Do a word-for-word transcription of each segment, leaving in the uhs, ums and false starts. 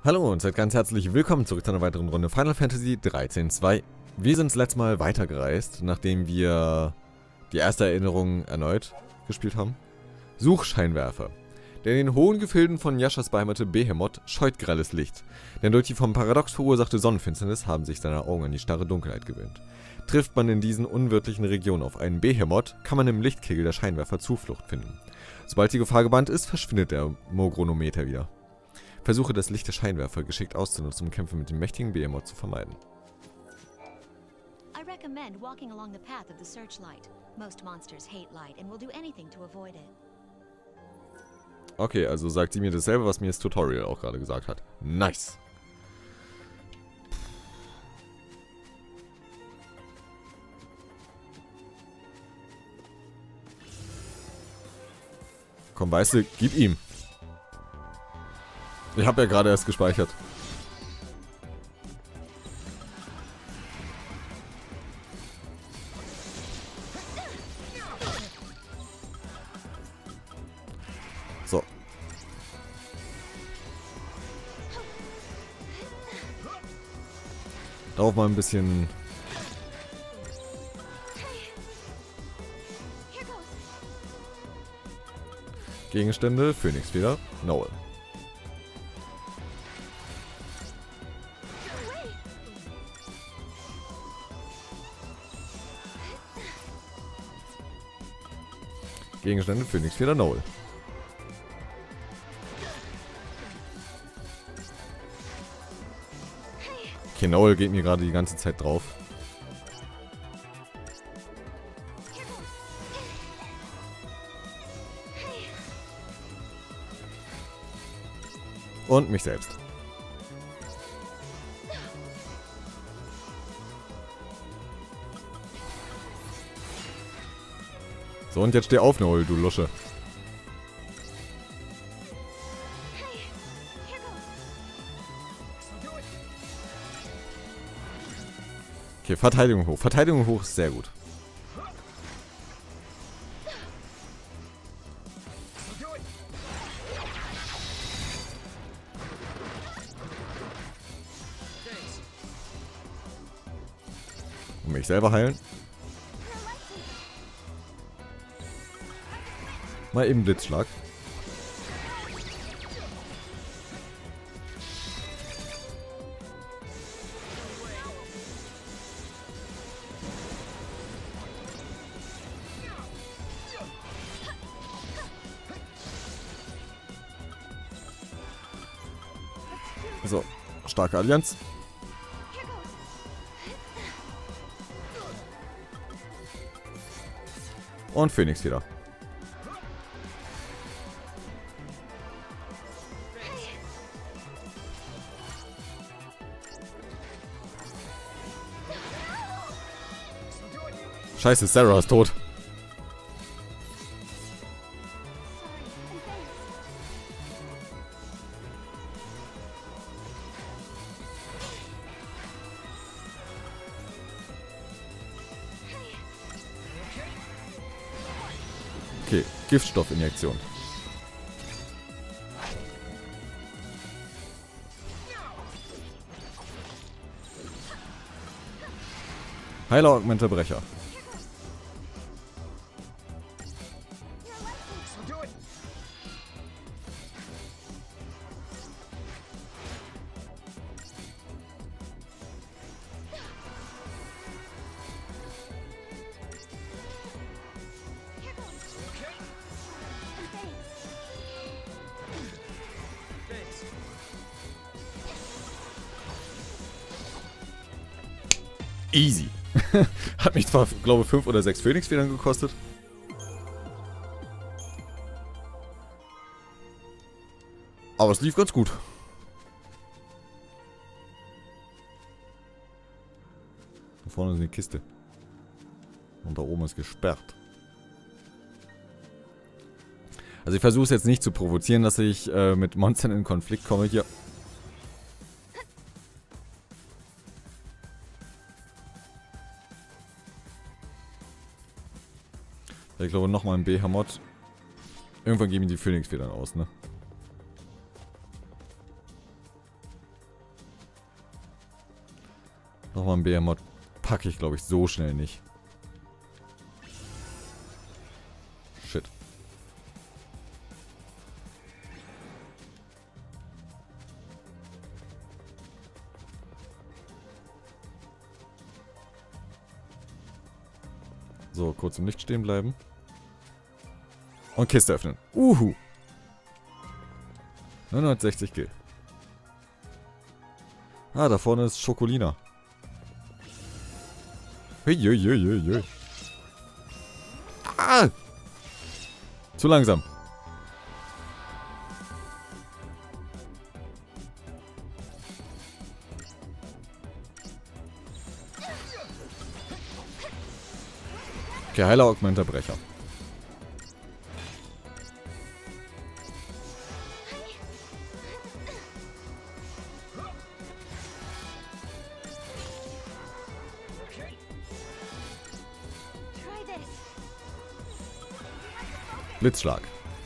Hallo und seid ganz herzlich willkommen zurück zu einer weiteren Runde Final Fantasy dreizehn zwei. Wir sind das letzte Mal weitergereist, nachdem wir die erste Erinnerung erneut gespielt haben. Suchscheinwerfer. Der in den hohen Gefilden von Yashas beheimatete Behemoth scheut grelles Licht, denn durch die vom Paradox verursachte Sonnenfinsternis haben sich seine Augen an die starre Dunkelheit gewöhnt. Trifft man in diesen unwirtlichen Regionen auf einen Behemoth, kann man im Lichtkegel der Scheinwerfer Zuflucht finden. Sobald die Gefahr gebannt ist, verschwindet der Mogronometer wieder. Versuche das Licht der Scheinwerfer geschickt auszunutzen, um Kämpfe mit dem mächtigen Behemoth zu vermeiden. I recommend walking along the path of the searchlight. Most monsters hate light and will do anything to avoid it. Okay, also sagt sie mir dasselbe, was mir das Tutorial auch gerade gesagt hat. Nice. Komm, weißt du, gib ihm. Ich habe ja gerade erst gespeichert. So. Darauf mal ein bisschen... Gegenstände, Phoenix wieder, Noel. Gegenstände, Phoenix wieder, Noel. Okay, Noel geht mir gerade die ganze Zeit drauf. Und mich selbst. So, und jetzt steh auf, Noel, du Lusche. Okay, Verteidigung hoch. Verteidigung hoch ist sehr gut. Und mich selber heilen. Mal eben Blitzschlag. So, starke Allianz. Und Phoenix wieder. Scheiße, Sarah ist tot. Okay, Giftstoffinjektion. Heiler Augmenter Brecher. Easy. Hat mich zwar, glaube ich, fünf oder sechs Phoenix-Federn gekostet. Aber es lief ganz gut. Da vorne ist eine Kiste. Und da oben ist gesperrt. Also ich versuche es jetzt nicht zu provozieren, dass ich äh, mit Monstern in Konflikt komme hier. Ich glaube nochmal ein Behemoth. Irgendwann geben die Phoenix-Federn aus, ne? Nochmal ein Behemoth packe ich, glaube ich, so schnell nicht. Shit. So, kurz im Licht stehen bleiben. Und Kiste öffnen. Uhu. neunhundertsechzig Gil. Ah, da vorne ist Schokolina. Huiuiuiui. Ah! Zu langsam. Okay, heiler Augmenter Brecher. Blitzschlag.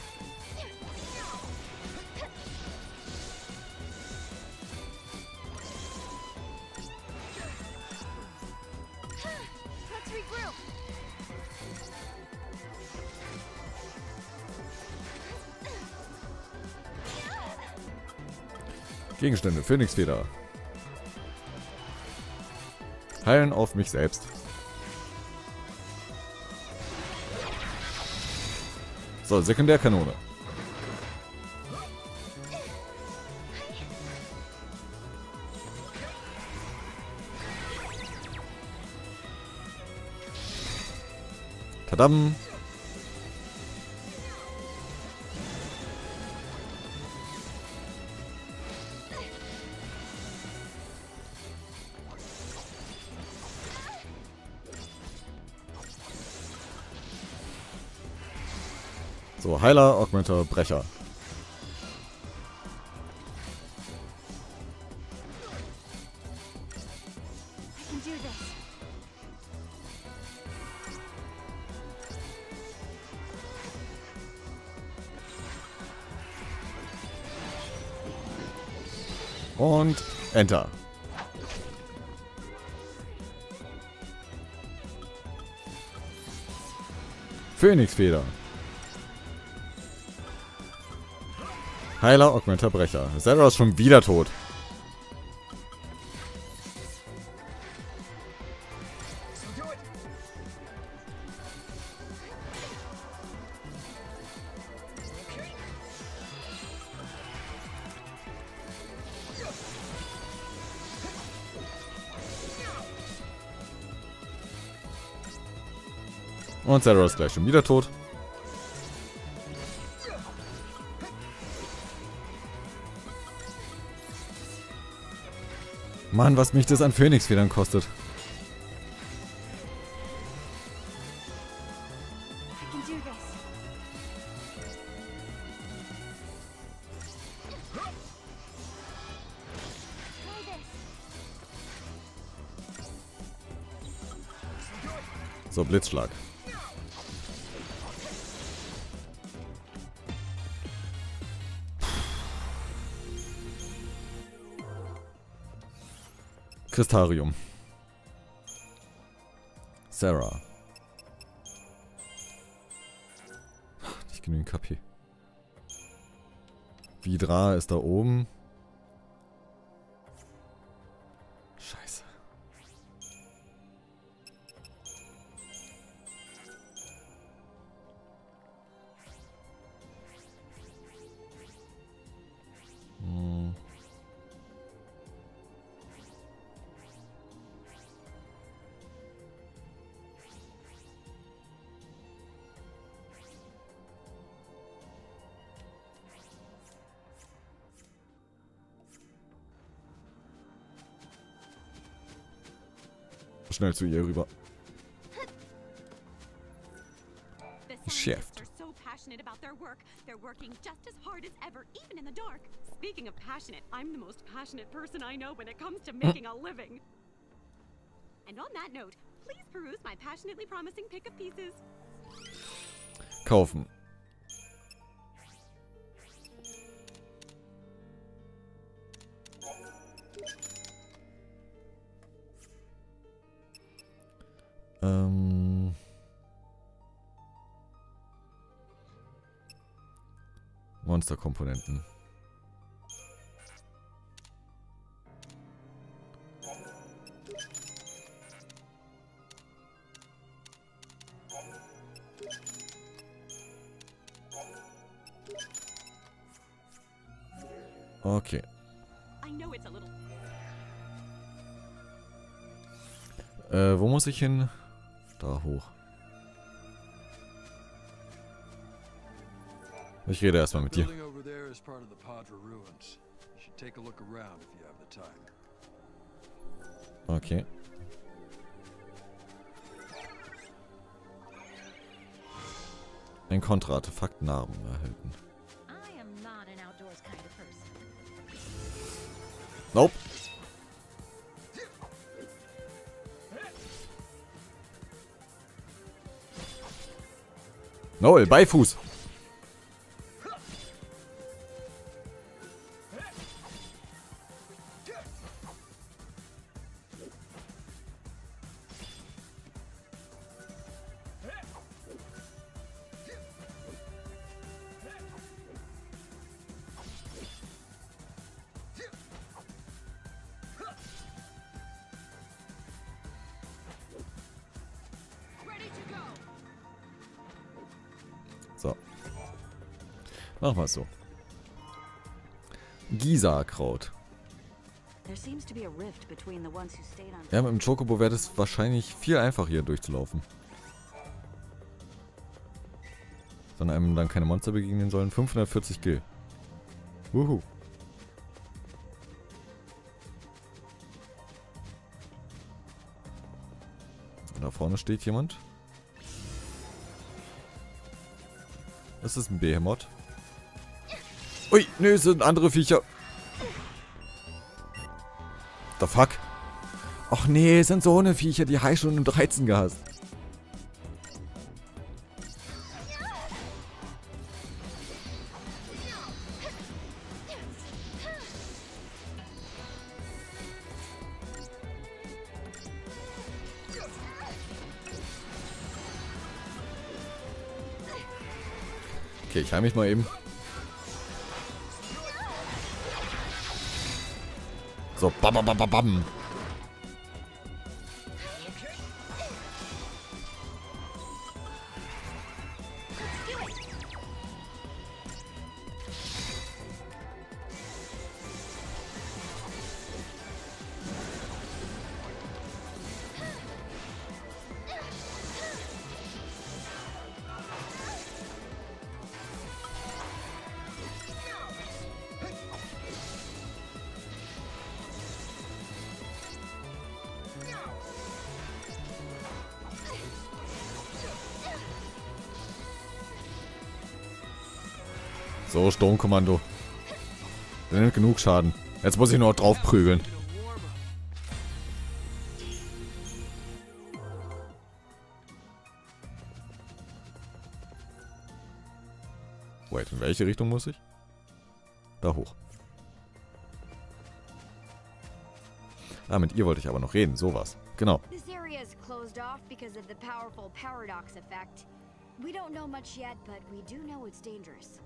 Gegenstände, Phönixfeder. Heilen auf mich selbst. So, Sekundärkanone. Tadam. So, Heiler, Augmenter, Brecher. Und Enter. Phönixfeder. Heiler, Augmenter, Brecher. Zera ist schon wieder tot. Und Zera ist gleich schon wieder tot. Mann, was mich das an Phönixfedern kostet. So, Blitzschlag. Kristarium. Zera. Nicht genügend K P. Vidra ist da oben. Scheiße. Hm. Schnell zu ihr rüber. Geschäft. So passionate about their work, they're working just as hard as ever, even in the dark. Speaking of passionate, I'm the most passionate person I know when it comes to making a living. And on that note, please peruse my passionately promising pick of pieces. Kaufen. Monsterkomponenten. Okay. I know it's a little. Äh, wo muss ich hin? Da hoch. Ich rede erstmal mit dir. Building over there is part of the Padre ruins. You should take a look around if you have the time. Okay. Ein Kontra-Artefakt Narben erhalten. I am not an outdoors kind of person. Nope. Noel, Beifuß. So. Machen wir es so. Gisa-Kraut. Ja, mit dem Chocobo wäre das wahrscheinlich viel einfacher hier durchzulaufen. Wenn einem dann keine Monster begegnen sollen. fünfhundertvierzig Gil. Wuhu. Da vorne steht jemand. Das ist ein Behemoth. Ui, nö, es sind andere Viecher. The fuck? Ach nee, es sind so eine Viecher, die habe ich schon im dreizehn gehasst. Okay, ich heile mich mal eben. So, bam, bam, bam, bam. So, Sturmkommando. Der nimmt genug Schaden. Jetzt muss ich nur drauf prügeln. Wait, in welche Richtung muss ich? Da hoch. Ah, mit ihr wollte ich aber noch reden. Sowas. Genau. This area is closed off because of the powerful paradox effect. We don't know much yet, but we do know it's dangerous.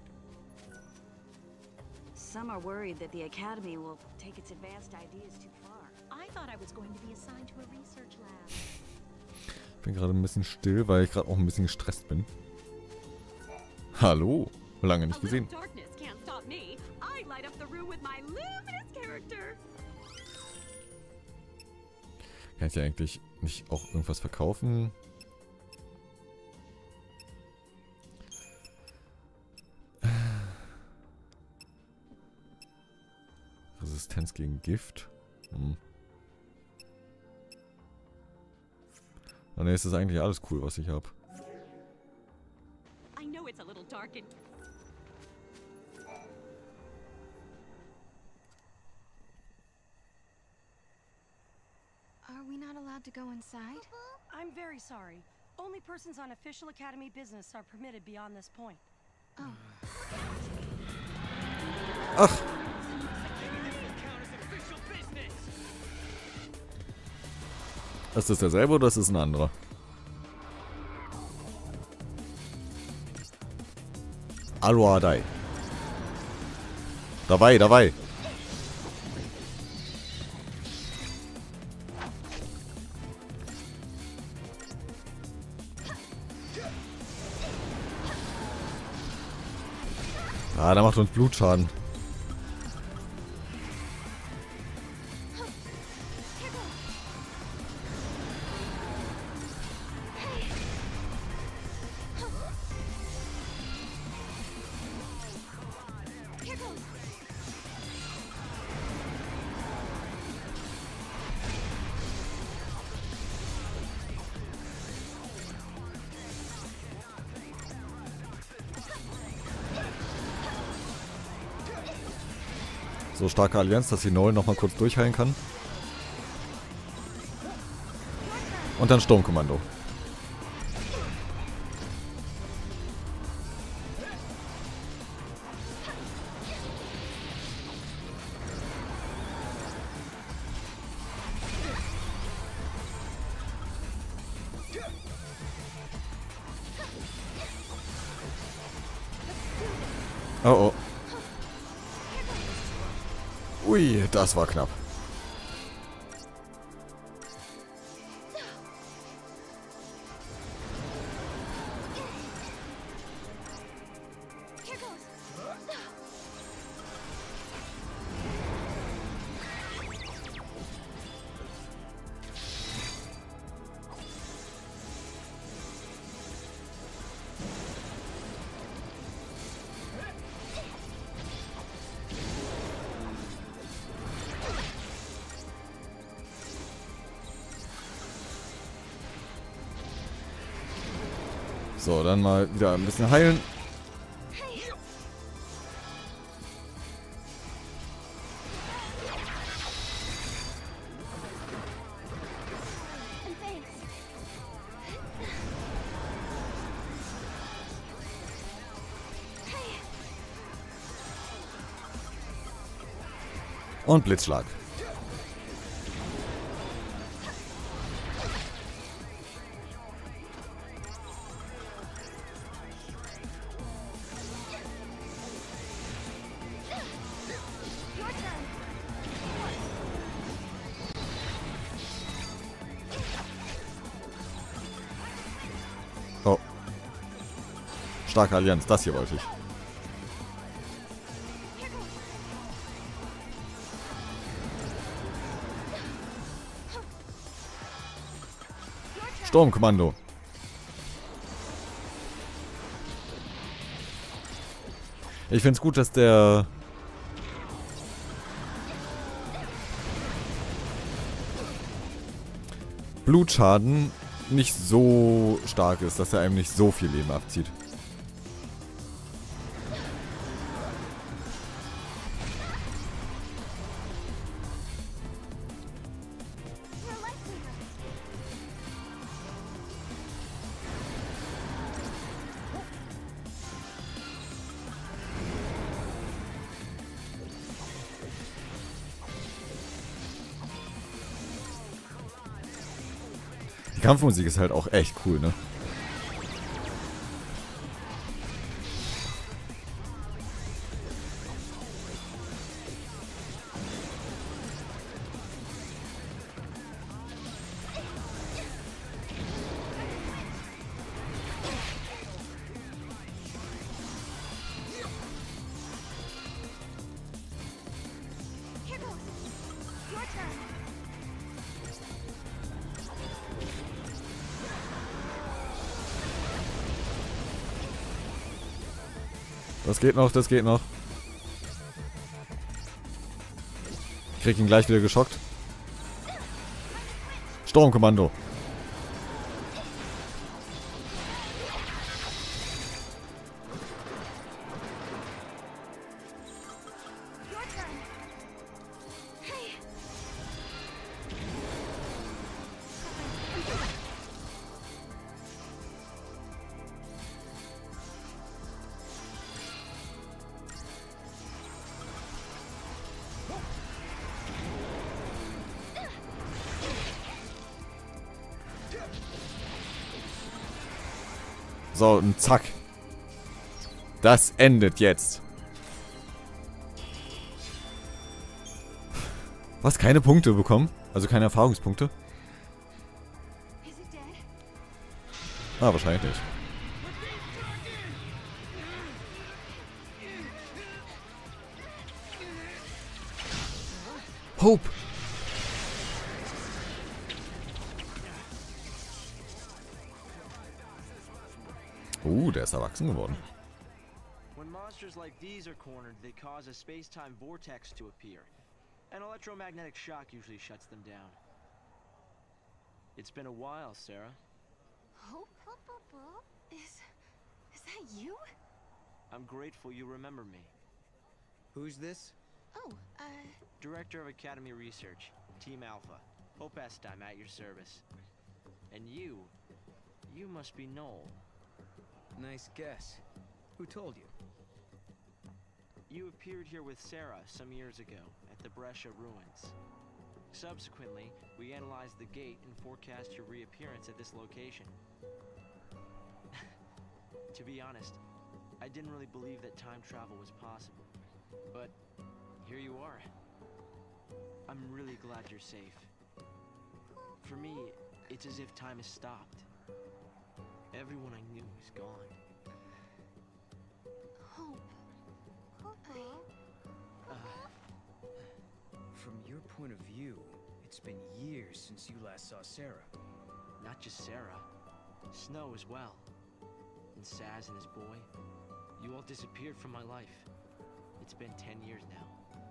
Some are worried that the Academy will take its advanced ideas too far. I thought I was going to be assigned to a research lab. Ich bin gerade ein bisschen still, weil ich gerade auch ein bisschen gestresst bin. Hallo. Lange nicht gesehen. Kann ich ja eigentlich nicht auch irgendwas verkaufen? Resistenz gegen Gift. Hm. Oh ne, ist das eigentlich alles cool, was ich habe. I know it's a little dark in Are we not allowed to go inside? I'm very sorry. Only persons on official Academy business are permitted beyond this point. Oh. Ach. Ist das derselbe oder ist es ein anderer? Aluadai. Dabei, dabei. Ah, da macht uns Blutschaden. So starke Allianz, dass die Noel nochmal kurz durchheilen kann. Und dann Sturmkommando. Oh oh. Ui, das war knapp. So, dann mal wieder ein bisschen heilen. Und Blitzschlag. Oh. Starke Allianz, das hier wollte ich. Sturmkommando. Ich finde es gut, dass der Blutschaden nicht so stark ist, dass er einem nicht so viel Leben abzieht. Die Kampfmusik ist halt auch echt cool, ne? Das geht noch, das geht noch. Ich krieg ihn gleich wieder geschockt. Sturmkommando. So, und zack. Das endet jetzt. Was? Keine Punkte bekommen? Also keine Erfahrungspunkte? Is it dead? Ah, wahrscheinlich nicht. Hope! Uh, der ist erwachsen geworden. When monsters like these are cornered, they cause a space-time vortex to appear. An electromagnetic shock usually shuts them down. It's been a while, Sarah. Hope? Hope, Hope, Hope? Is... is that you? I'm grateful you remember me. Who's this? Oh, uh... Director of Academy Research, Team Alpha. Hope Estheim at your service. And you... you must be Noel. Nice guess. Who told you? You appeared here with Sarah some years ago at the Brescia ruins. Subsequently, we analyzed the gate and forecast your reappearance at this location. To be honest, I didn't really believe that time travel was possible. But here you are. I'm really glad you're safe. For me, it's as if time has stopped. Everyone I knew is gone. Hope. Hope, Uh, From your point of view, it's been years since you last saw Sarah. not just Sarah. Snow as well. And Saz and his boy. You all disappeared from my life. It's been ten years now.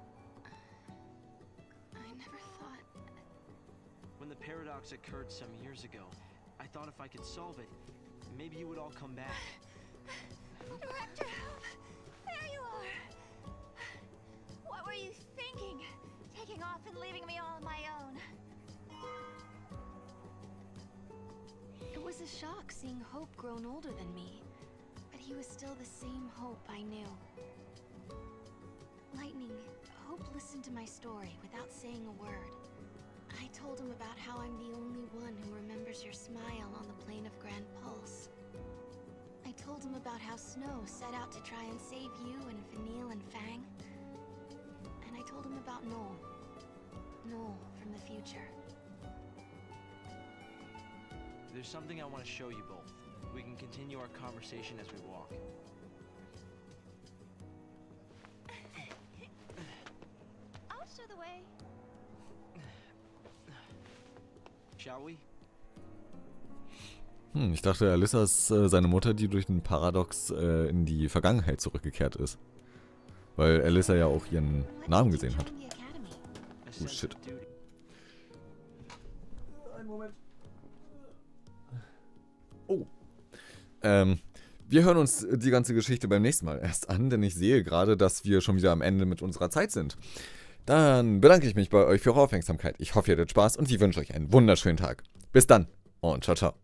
I never thought... When the paradox occurred some years ago, I thought if I could solve it, maybe you would all come back. Director Hope! There you are! What were you thinking? Taking off and leaving me all on my own? It was a shock seeing Hope grown older than me. But he was still the same Hope I knew. Lightning, Hope listened to my story without saying a word. I told him about how I'm the only one who remembers your smile on the plane of Grand Pulse. I told him about how Snow set out to try and save you and Vanille and Fang. And I told him about Noel. Noel from the future. There's something I want to show you both. We can continue our conversation as we walk. I'll show the way. Shall we? Hm, ich dachte, Alyssa ist äh, seine Mutter, die durch den Paradox äh, in die Vergangenheit zurückgekehrt ist. Weil Alyssa ja auch ihren Namen gesehen hat. Oh shit. Einen Moment. Oh. Ähm, wir hören uns die ganze Geschichte beim nächsten Mal erst an, denn ich sehe gerade, dass wir schon wieder am Ende mit unserer Zeit sind. Dann bedanke ich mich bei euch für eure Aufmerksamkeit. Ich hoffe, ihr hattet Spaß und ich wünsche euch einen wunderschönen Tag. Bis dann und ciao, ciao.